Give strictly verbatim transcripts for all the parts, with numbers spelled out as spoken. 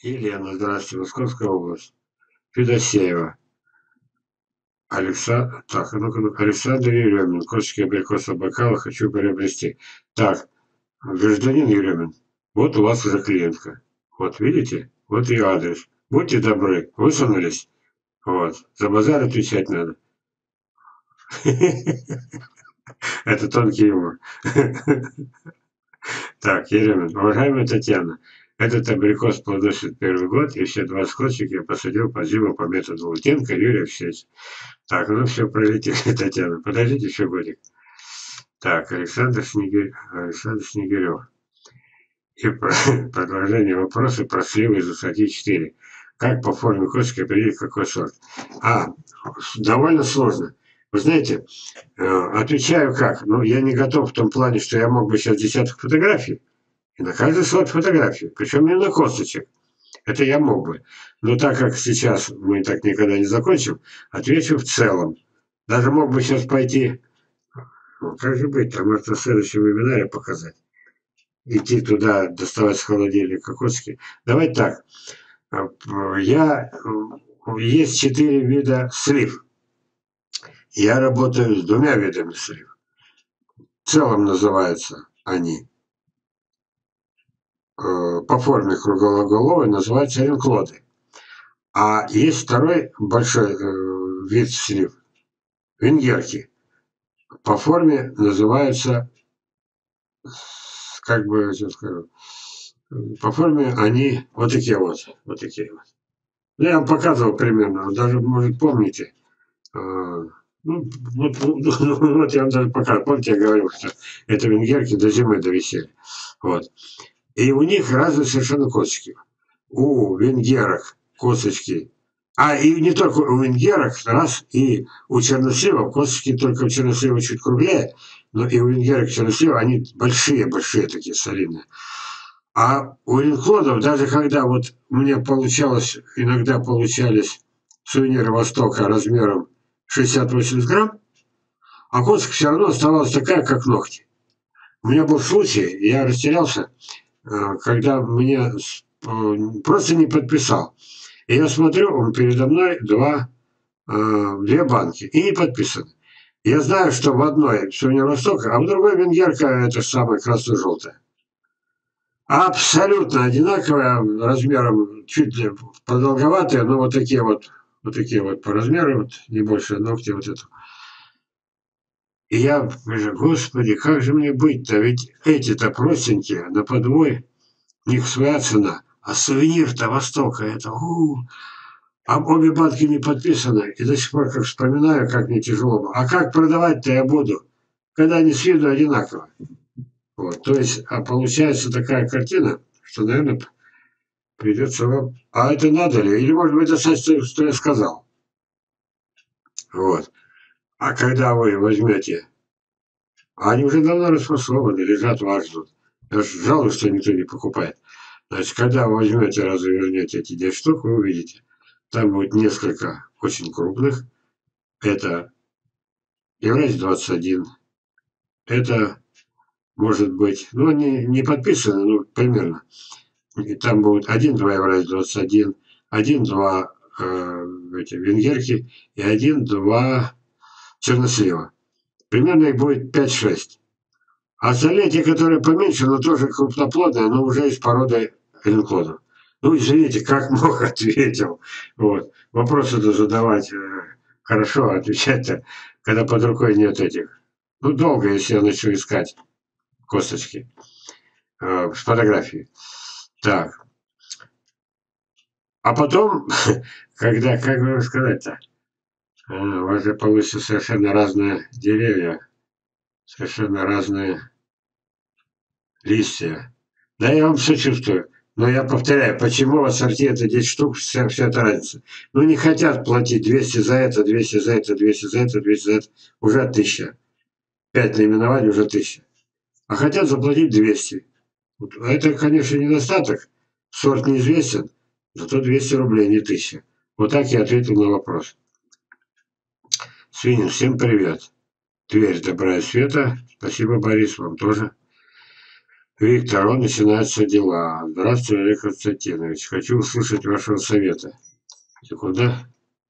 Елена, здравствуйте, Московская область. Федосеева. Александр, так, ну-ка, ну Александр Еремин, косточки абрикоса бокала хочу приобрести. Так, гражданин Еремин, вот у вас уже клиентка. Вот, видите? Вот ее адрес. Будьте добры, высунулись. Вот, за базар отвечать надо. Это тонкий юмор. Так, Еремин, уважаемая Татьяна, этот абрикос плодоносит первый год, и все двадцать косточек я посадил по зиму по методу Лутенко Юрия Алексеевича. Так, ну все, пролетели, Татьяна. Подождите еще годик. Так, Александр, Снегирь... Александр Снегирев. И про... продолжение вопроса про сливы из высоты четыре. Как по форме косточки определить, какой сорт? А, довольно сложно. Вы знаете, э, отвечаю как. Ну, я не готов в том плане, что я мог бы сейчас десяток фотографий. И на каждый сорт фотографии. Причем именно косточек. Это я мог бы. Но так как сейчас мы так никогда не закончим, отвечу в целом. Даже мог бы сейчас пойти, ну, как же быть, там может на следующем вебинаре показать. Идти туда, доставать с холодильника косточки. Давайте так. Я, есть четыре вида слив. Я работаю с двумя видами слив. В целом называются они по форме круглоголовой называются ренклоды. А есть второй большой вид слив. Венгерки. По форме называются, как бы я скажу, по форме они вот такие вот, вот такие вот. Я вам показывал примерно, даже, может, помните. Ну, вот, вот я вам даже показывал. Помните, я говорил, что это венгерки до зимы довисели. Вот. И у них разные совершенно косточки. У венгерок косточки. А и не только у венгерок, раз, и у черносливов косточки, только у чернослива чуть круглее, но и у венгерок чернослива они большие-большие такие солидные. А у ренклодов, даже когда вот мне получалось, иногда получались сувениры Востока размером шестьдесят-восемьдесят грамм, а косточка все равно оставалась такая, как ногти. У меня был случай, я растерялся, когда мне просто не подписал. И я смотрю, он передо мной два, две банки, и не подписаны. Я знаю, что в одной сувенир Востока, а в другой венгерка это самая красно-желтая. Абсолютно одинаковые, размером чуть ли продолговатые, но вот такие вот, вот такие вот по размеру, вот, не больше ногти вот это. И я говорю, господи, как же мне быть-то, ведь эти-то простенькие, на подвой, у них своя цена, а сувенир-то Востока, это, у, а обе банки не подписаны, и до сих пор, как вспоминаю, как мне тяжело было. А как продавать-то я буду, когда они с виду одинаковые? Вот, то есть, а получается такая картина, что, наверное, придется вам... А это надо ли? Или, может быть, достаточно, что я сказал? Вот. А когда вы возьмете... Они уже давно расфасованы, лежат, вас ждут. Я жалуюсь, что никто не покупает. Значит, когда вы возьмете, развернете эти десять штук, вы увидите. Там будет несколько очень крупных. Это Евразий двадцать один. Это, может быть, ну, они не подписаны, ну, примерно. И там будет один-два Евразий двадцать один, один-два э, эти венгерки и один-два чернослива. Примерно их будет пять-шесть. А остальные, те, которые поменьше, но тоже крупноплодные, но уже из породы ренклодов. Ну, извините, как мог, ответил. Вот. Вопросы-то задавать э, хорошо, а отвечать-то, когда под рукой нет этих. Ну, долго, если я начну искать косточки э, с фотографией. Так. А потом, когда, как бы сказать-то, э, у вас же получится совершенно разные деревья, совершенно разные листья. Да, я вам сочувствую. Но я повторяю, почему в ассорти это десять штук, вся, вся эта разница. Ну, не хотят платить двести за это, двести за это, двести за это, двести за это. Уже тысяча. пять наименований уже тысяча. А хотят заплатить двести. Вот. Это, конечно, недостаток. Сорт неизвестен, зато двести рублей, не тысяча. Вот так я ответил на вопрос. Свинин, всем привет. Тверь, добра и света. Спасибо, Борис, вам тоже. Виктор, он начинаются дела. Здравствуйте, Олег Константинович. Хочу услышать вашего совета. Секунда.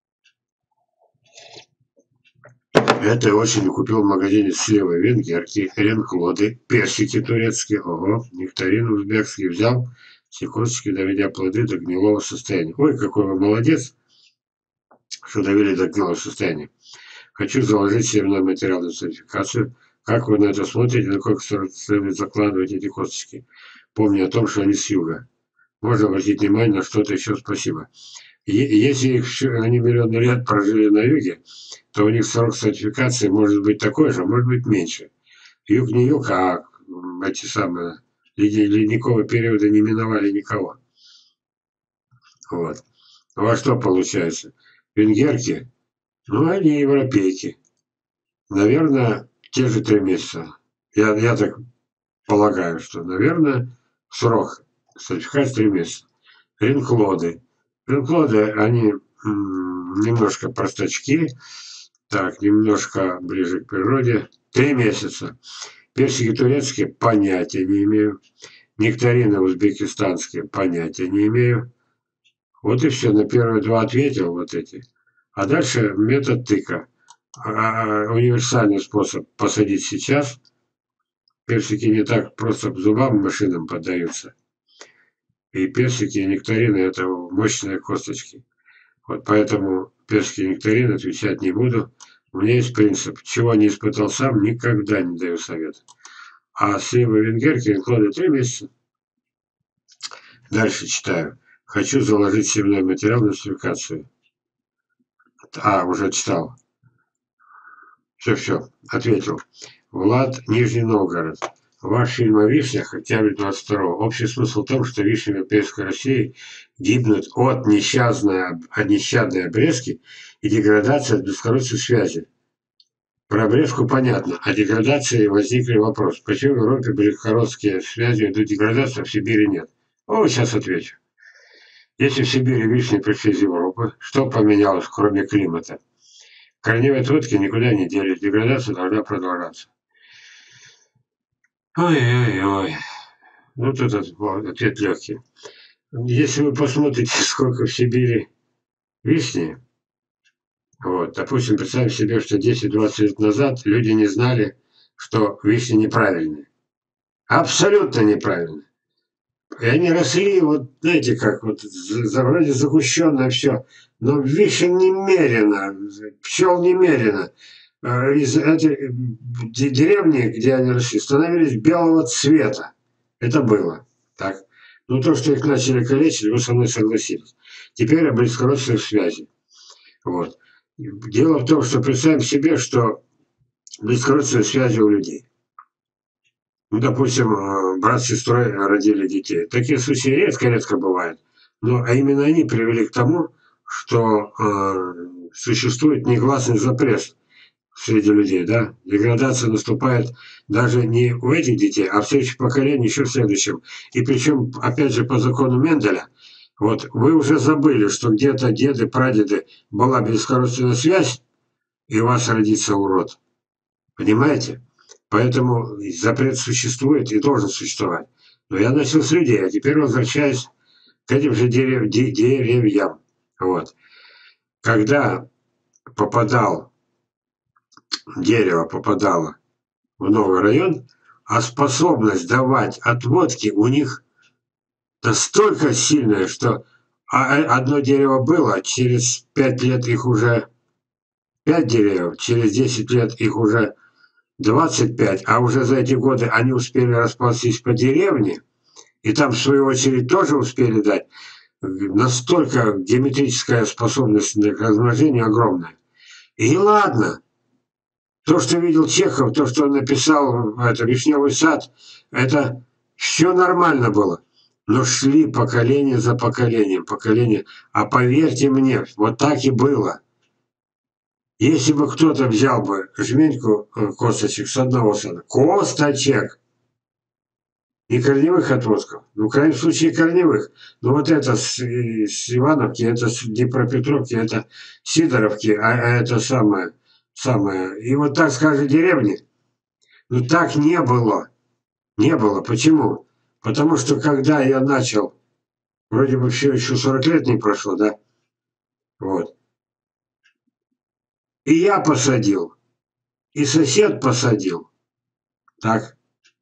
Этой осенью купил в магазине сливы венгерки, ренклоды, персики турецкие, ого, нектарин узбекский взял, секундочки, доведя плоды до гнилого состояния. Ой, какой вы молодец, что довели до гнилого состояния. Хочу заложить семенной материал на сертификацию. Как вы на это смотрите, на какой следует закладывать эти косточки? Помни о том, что они с юга. Можно обратить внимание на что-то еще, спасибо. Если их, они миллионы лет прожили на юге, то у них срок сертификации может быть такой же, а может быть меньше. Юг не юг, а эти самые ледниковые периоды не миновали никого. Вот. Ну а что получается? Венгерки, ну они европейки. Наверное, те же три месяца. Я, я так полагаю, что, наверное, срок сертификации три месяца. Ренклоды. Ренклоды, они м, немножко простачки. Так, немножко ближе к природе. Три месяца. Персики турецкие понятия не имею. Нектарины узбекистанские понятия не имею. Вот и все. На первые два ответил вот эти. А дальше метод тыка. А, универсальный способ посадить сейчас. Персики не так просто зубам машинам поддаются. И персики и нектарины это мощные косточки. Вот поэтому персики и нектарины отвечать не буду. У меня есть принцип. Чего не испытал сам, никогда не даю совета. А сливы венгерки ренклоды три месяца. Дальше читаю. Хочу заложить семенной материал на сертификацию. А, уже читал. Все, все, ответил. Влад, Нижний Новгород. Ваш фильм о вишнях, октябрь двадцать второго. Общий смысл в том, что вишни в Европейской России гибнут от несчастной, от нещадной обрезки и деградации от бескорыстной связи. Про обрезку понятно, о деградации возникли вопрос. Почему в Европе бескорыстные связи идут деградации, а в Сибири нет? О, сейчас отвечу. Если в Сибири вишни пришли из Европы, что поменялось, кроме климата? Корневые отводки никуда не делись, деградация должна продолжаться. Ой-ой-ой. Ну, тут ответ легкий. Если вы посмотрите, сколько в Сибири вишни, вот, допустим, представим себе, что десять-двадцать лет назад люди не знали, что вишни неправильные. Абсолютно неправильно. И они росли, вот, знаете, как, вот, вроде загущенное все, но вишен немерено, пчел немерено. Из этой деревни, где они росли, становились белого цвета. Это было. Так. Но то, что их начали калечить, вы со мной согласились. Теперь о бескорыстных связи. Вот. Дело в том, что представим себе, что бескорыстные связи у людей. Ну, допустим, брат с сестрой родили детей. Такие случаи редко-редко бывают. Но а именно они привели к тому, что э, существует негласный запрет среди людей, да, деградация наступает даже не у этих детей, а в следующем поколении, еще в следующем. И причем, опять же, по закону Менделя, вот вы уже забыли, что где-то деды, прадеды была бескорыстная связь, и у вас родится урод. Понимаете? Поэтому запрет существует и должен существовать. Но я начал с людей, а теперь возвращаюсь к этим же дерев, деревьям. Вот. Когда попадал дерево попадало в новый район, а способность давать отводки у них настолько сильная, что одно дерево было, через пять лет их уже пять деревьев, через десять лет их уже двадцать пять, а уже за эти годы они успели расползтись по деревне, и там, в свою очередь, тоже успели дать. Настолько геометрическая способность к размножению огромная. И ладно, то, что видел Чехов, то, что он написал, это «Вишневый сад», это все нормально было. Но шли поколение за поколением, поколение. А поверьте мне, вот так и было. Если бы кто-то взял бы жменьку косточек с одного сада, косточек, и корневых отводков, ну, в крайнем случае корневых, но вот это с, с Ивановки, это с Днепропетровки, это Сидоровки, а, а это самое, самое, и вот так с каждой деревни, ну так не было, не было, почему? Потому что когда я начал, вроде бы все еще сорок лет не прошло, да? Вот. И я посадил, и сосед посадил. Так.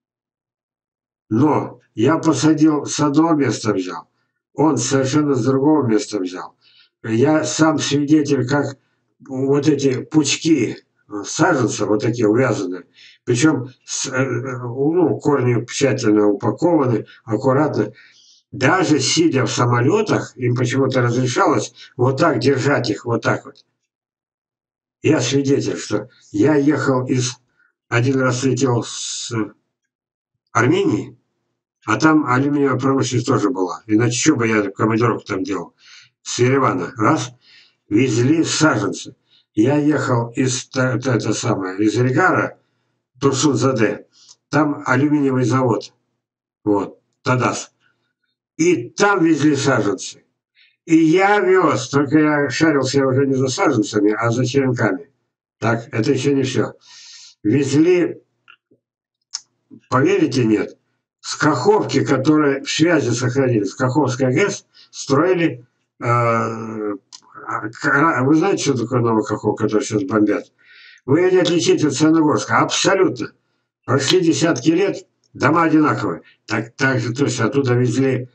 Но я посадил с одного места взял, он совершенно с другого места взял. Я сам свидетель, как вот эти пучки саженцев, вот такие увязанные, причем с, э, ну, корни тщательно упакованы, аккуратно. Даже сидя в самолетах, им почему-то разрешалось вот так держать их, вот так вот. Я свидетель, что я ехал из... Один раз летел с Армении, а там алюминиевая промышленность тоже была. Иначе что бы я командировку там делал? С Еревана. Раз. Везли саженцы. Я ехал из, это, это самое, из Ригара, Турсун-Заде. Там алюминиевый завод. Вот. Тадас. И там везли саженцы. И я вез, только я шарился уже не за саженцами, а за черенками. Так, это еще не все. Везли, поверите, нет, с Каховки, которые в связи сохранились, Каховская ГЭС, строили, э, вы знаете, что такое Новокаховка, который сейчас бомбят? Вы ее не отличите от Саяногорска, абсолютно. Прошли десятки лет, дома одинаковые. Так, так же точно, оттуда везли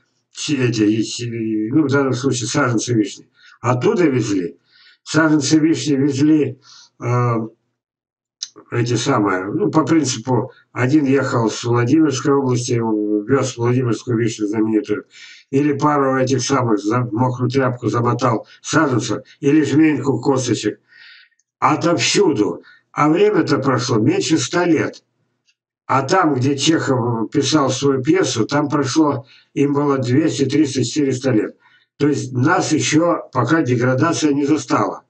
эти, ну, в данном случае саженцы вишни. Оттуда везли. Саженцы вишни везли э, эти самые, ну, по принципу, один ехал с Владимирской области, вез Владимирскую вишню знаменитую, или пару этих самых, мокрую тряпку замотал саженцев, или жменьку косточек. Отовсюду. А время-то прошло меньше ста лет. А там, где Чехов писал свою пьесу, там прошло, им было двести, триста, четыреста лет. То есть нас еще пока деградация не застала.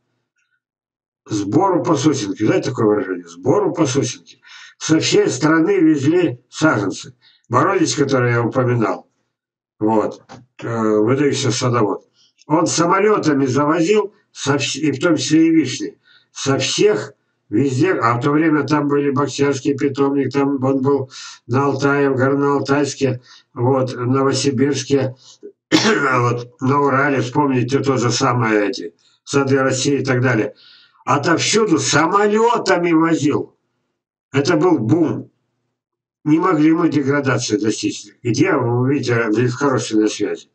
Сбору по сосенке, знаете такое выражение? Сбору по сосенке. Со всей страны везли саженцы. Бородич, который я упоминал, вот, выдающийся садовод, он самолетами завозил, и в том числе и вишни, со всех везде, а в то время там были Бахчарский питомник, там он был на Алтае, в Горно-Алтайске, вот, в Новосибирске, вот, на Урале, вспомните то же самое, эти сады России и так далее. Отовсюду самолетами возил. Это был бум. Не могли мы деградации достичь. Где вы увидите близкородственные связи?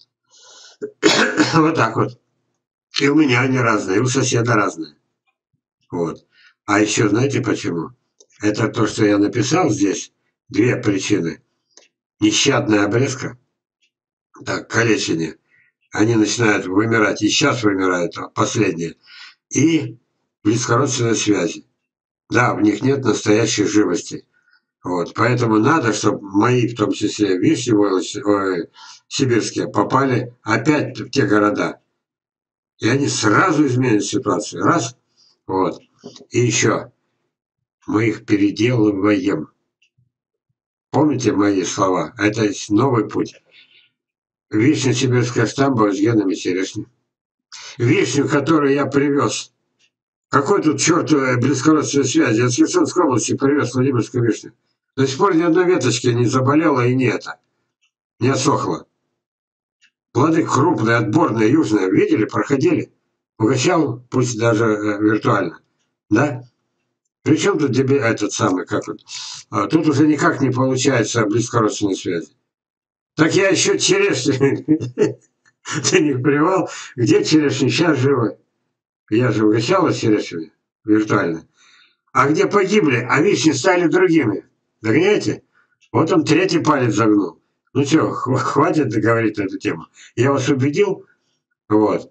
Вот так вот. И у меня они разные, и у соседа разные. Вот. А еще знаете почему? Это то, что я написал здесь. Две причины. Нещадная обрезка, так, калечение. Они начинают вымирать, и сейчас вымирают последние. И близкородственные связи. Да, в них нет настоящей живости. Вот, поэтому надо, чтобы мои, в том числе вишни ой, сибирские, попали опять в те города. И они сразу изменят ситуацию. Раз. Вот. И еще. Мы их переделываем. Помните мои слова? Это новый путь. Вишня сибирская штамба с генами черешни. Вишню, которую я привез. Какой тут чертовой близкородственной связи? Я с Херсонской области привез Владимирскую вишню. До сих пор ни одной веточки не заболела и не это. Не отсохла. Плоды крупные, отборные, южные. Видели, проходили. Угощал, пусть даже э, виртуально. Да? Причем тут тебе этот самый, как вот. А, тут уже никак не получается близкородственной связи. Так я еще черешни. Ты не привал? Где черешни? Сейчас живы. Я же угощал черешнями виртуально. А где погибли, а вишни стали другими. Догоняете? Вот он третий палец загнул. Ну что, хватит говорить на эту тему. Я вас убедил? Вот.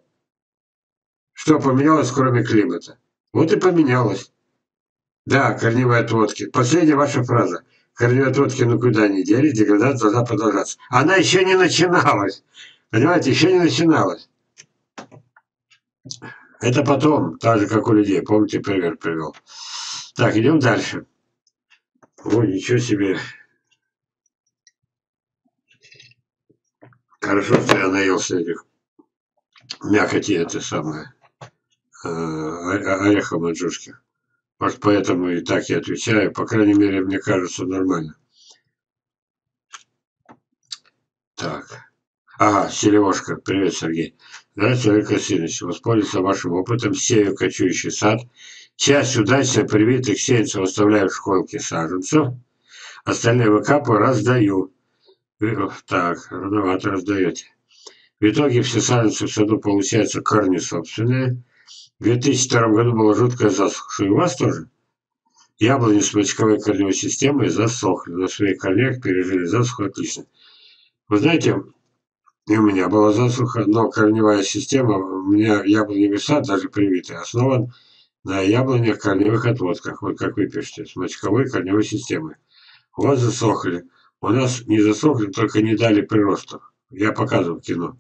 Что поменялось, кроме климата? Вот и поменялось. Да, корневые отводки. Последняя ваша фраза. Корневые отводки никуда не делись, деградация должна продолжаться. Она еще не начиналась. Понимаете, еще не начиналась. Это потом, так же, как у людей. Помните, пример привел. Так, идем дальше. Ой, ничего себе. Хорошо, что я наелся этих мякоти, это самое, ореха маньчжурских. Может, поэтому и так я отвечаю. По крайней мере, мне кажется, нормально. Так. Ага, Селивошка. Привет, Сергей. Здравствуйте, Олег Васильевич. Воспользуюсь вашим опытом. Сею кочующий сад. Часть удачно привитых сеянцев оставляю в школке саженцев. Остальные выкапываю, раздаю. Вы- Так, рановато раздаете. В итоге все саженцы в саду получаются корни собственные. В две тысячи втором году была жуткая засуха. И у вас тоже? Яблони с мочковой корневой системой засохли. На своих корнях пережили засуху отлично. Вы знаете, и у меня была засуха, но корневая система, у меня яблоневый сад, даже привитый, основан на яблонях корневых отводках, вот как вы пишете, с мочковой корневой системой. У вас засохли. У нас не засохли, только не дали приростов. Я показывал кино.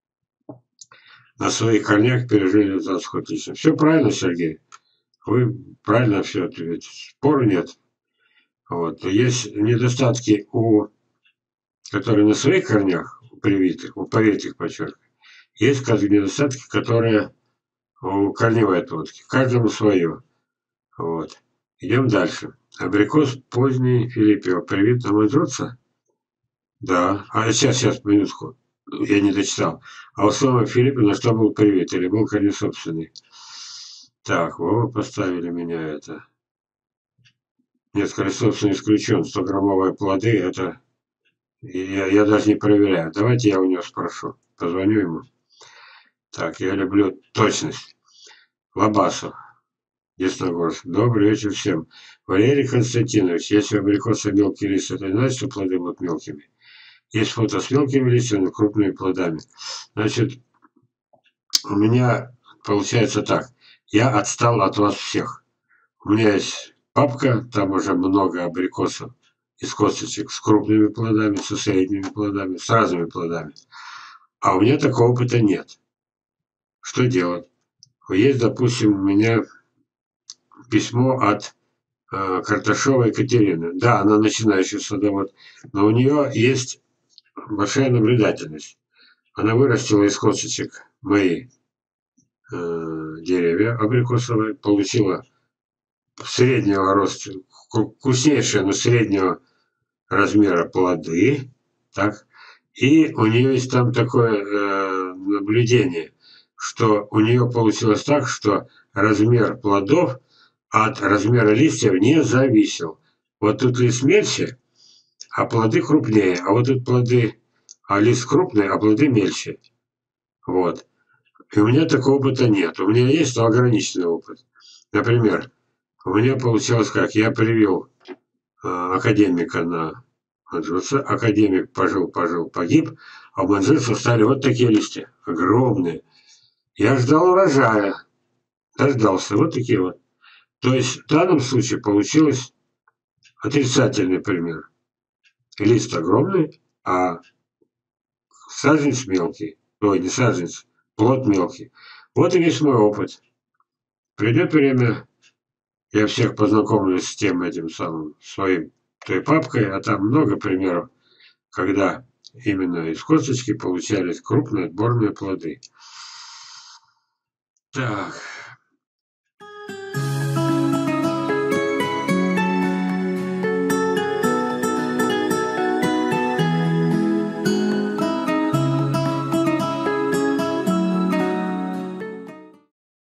На своих корнях пережили засуху отлично. Все правильно, Сергей. Вы правильно все ответили. Спору нет. Вот. Есть недостатки у, которые на своих корнях, у привитых, у поветих, подчеркиваю. Есть недостатки, которые у корневой отводки. Каждому свое. Вот. Идем дальше. Абрикос поздний Филиппио. Привит нам изрутся? Да. А сейчас, сейчас, минутку. Я не дочитал. А у слова Филиппа на что был привит? Или был корень собственный? Так, Вова поставили меня это. Нет, корень собственный исключен. сто-граммовые плоды, это... Я, я даже не проверяю. Давайте я у него спрошу. Позвоню ему. Так, я люблю точность. Лобасов. Ясногорск. Добрый вечер всем. Валерий Константинович, если у абрикоса мелкий лист, это не значит, что плоды будут мелкими. Есть фото с мелкими листьями, крупными плодами. Значит, у меня получается так. Я отстал от вас всех. У меня есть папка, там уже много абрикосов из косточек с крупными плодами, со средними плодами, с разными плодами. А у меня такого опыта нет. Что делать? Есть, допустим, у меня письмо от э, Карташова Екатерины. Да, она начинающий садовод, но у нее есть большая наблюдательность. Она вырастила из косточек мои э, деревья абрикосовые, получила среднего роста, вкуснейшие, но среднего размера плоды, так, и у нее есть там такое э, наблюдение, что у нее получилось так, что размер плодов от размера листьев не зависел. Вот тут лист мельче, а плоды крупнее, а вот тут плоды, а лист крупный, а плоды мельче. Вот. И у меня такого опыта нет. У меня есть, но ограниченный опыт. Например, у меня получилось как? Я привел э, академика на манжуса. Академик пожил, пожил, погиб, а у манжуса стали вот такие листья, огромные. Я ждал урожая, дождался, вот такие вот. То есть в данном случае получилось отрицательный пример. Лист огромный, а саженец мелкий. Ой, не саженец, плод мелкий. Вот и весь мой опыт. Придет время, я всех познакомлю с тем этим самым своим той папкой, а там много примеров, когда именно из косточки получались крупные отборные плоды. Так.